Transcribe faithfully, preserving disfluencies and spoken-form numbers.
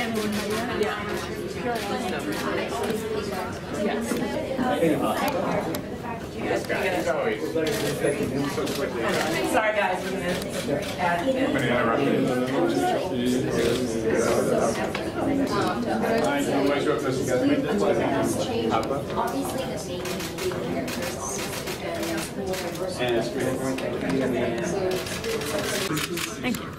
Sorry guys, we're gonna add it. I'm gonna interrupt you. I'm going to show this together. Thank you.